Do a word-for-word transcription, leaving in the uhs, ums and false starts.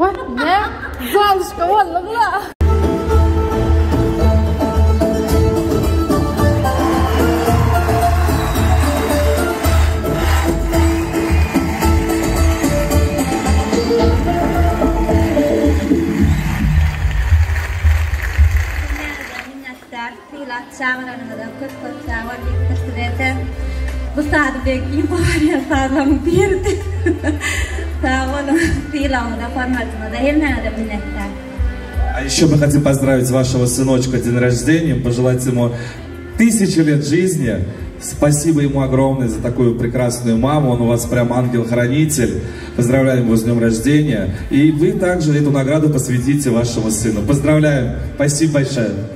Ой, не, Золушка, вон, ловла. А еще мы хотим поздравить вашего сыночка день рождения, пожелать ему тысячи лет жизни. Спасибо ему огромное за такую прекрасную маму, он у вас прям ангел-хранитель. Поздравляем его с днем рождения. И вы также эту награду посвятите вашему сыну. Поздравляем, спасибо большое.